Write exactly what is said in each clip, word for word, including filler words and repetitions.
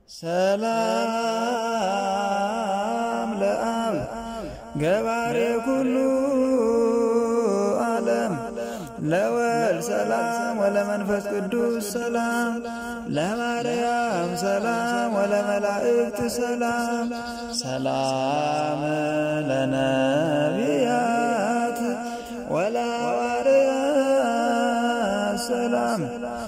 ሰላም ለአብ ገባሬ ኩሉ ዓለም ለወል ሰላም ወለመንፈስ ቅዱስ ሰላም ለማርያም ሰላም ወለመላእክት ሰላም ሰላም ለነቢያት ወለሐዋርያት ሰላም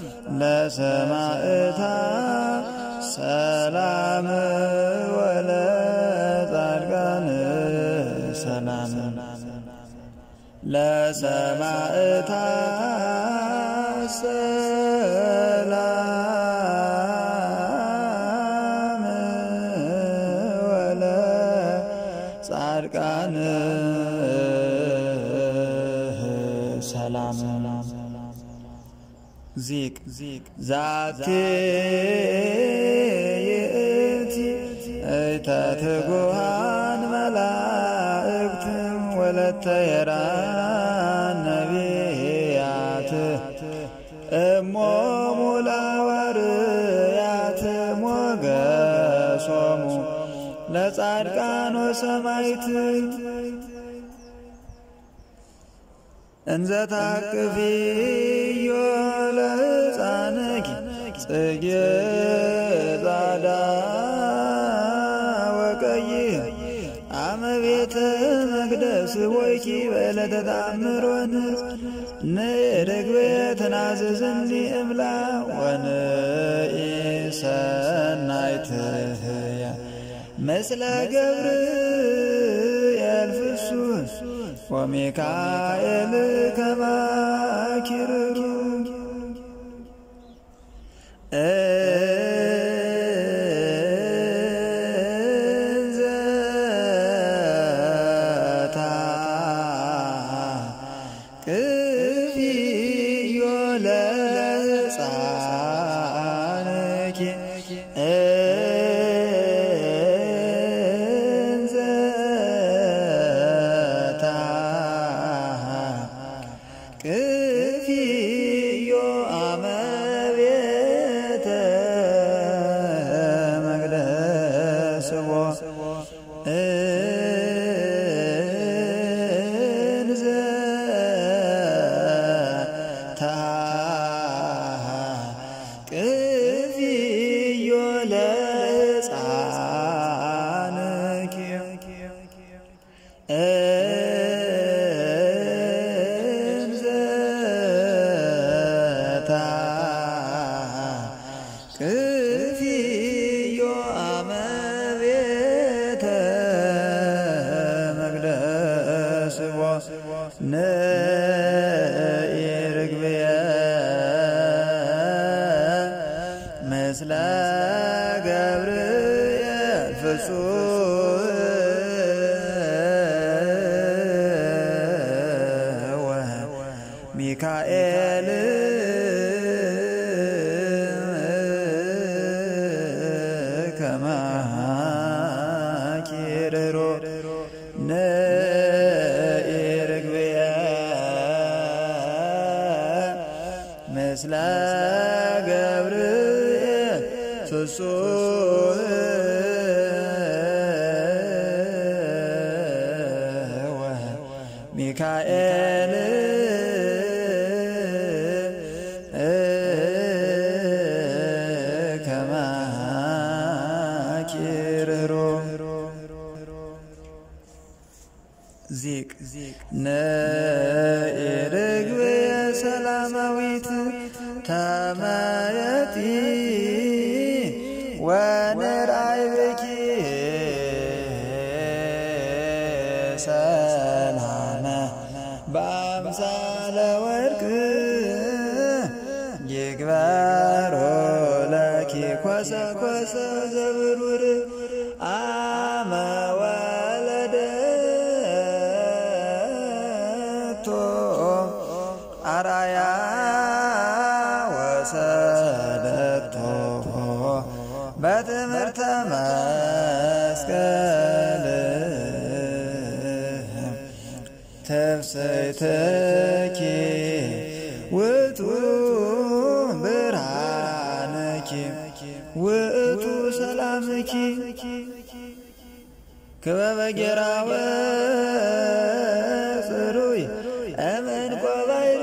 ለሰማዕታት ሰላም ወለጻድቃን ሰላም ለሰማዕታት ሰላም ወለጻድቃን ሰላም ዚቅ ዛቲ ይእቲ እተትጉሃን መላእክት ወለተ የራን ነቢያት እሞሙ ለሐዋርያት ሞገሶሙ ለጻድቃን ወሰማዕት እንዘ ታቅፊዮ ለሕፃንኪ ጽጌ ጻዕዳ ወቀይሕ አመ ቤተ መቅደስ ወይኪ በዕለተ ተአምሮን ንርግቤ ትናዘዝኒ እምላ ወንኢ ሰናይትህያ ምስለ ገብርኤል ፍሱሕ ወሚካኤል ከማኪርሩ እንዘ ታቅፊዮ ለሕፃንኪ እንዘ ታቅፊዮ አመ ቤተ መቅደስ እንዘ ታቅፊዮ ለሕፃንኪ እንዘ ታቅፊዮ አመ ቤተ መቅደስ ነኢ ርግብየ ምስለ ገብርኤል ፍሱሕ ወሚካኤል ከማኪርሮ ነኢ ርግብየ ምስለ ገብርኤል ፍሱሕ ወሚካኤል ከማኪርሮ ዚቅ ነኢ ርግብየ ሰላማዊት ተመየጢ ወንርአይብኪ ሰላመ በአምሳለ ወርቅ ይግበሮ ለኪ ኮሰ ኮሰ ዘብሩር አመ ወለደቶ አራያ ወሰደቶ በትምህርተ መስቀል ተፍስሕትኪ ውእቱ ብርሃንኪ ውእቱ ሰላም ሰላምኪ ክበበ ጌራወ ጽሩይ እምንቆ ባይር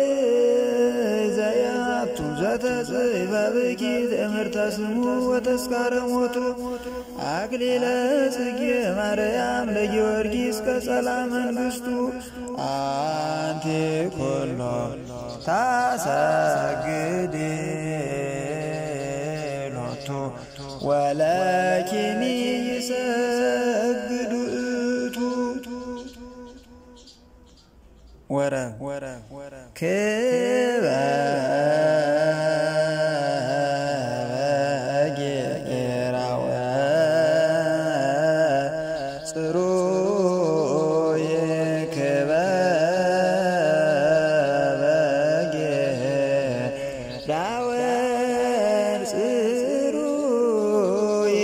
ዘያቱ ዘተጽሕፈብኪ ትእምርተ ስሙ ወተስካረ ሞቱ አክሊለ ጽጌ ማርያም ለጊዮርጊስ ቀጸላ መንግሥቱ አንቲ ኩሎ ታሰግድ ሎቱ ወለኪኒ ይሰግዱ እቱ ወረ ክበበ ጌራወ ጽሩይ ክበበ ጌራወ ጽሩይ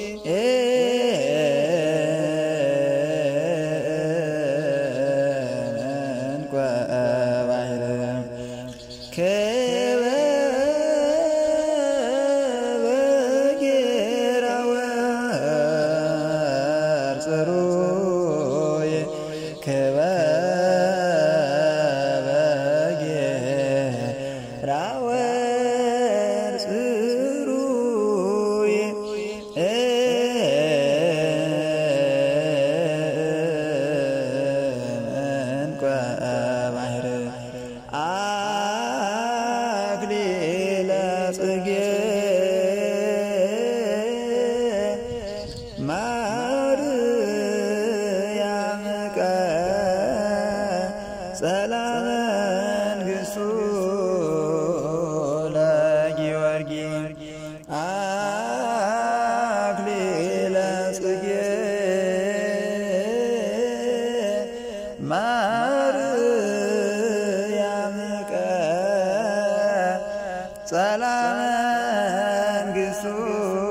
እምንቆ ባሕር ክበበ ጌራወ ጽሩይ ክበበ ጌራወ ጽሩይ እምንቆ ባሕር አክሊለ ጽጌ ማርያም ቀጸላ መንግሥቱ ለጊዮርጊስ አክሊለ ጽጌ ማርያም ቀጸላ መንግሥቱ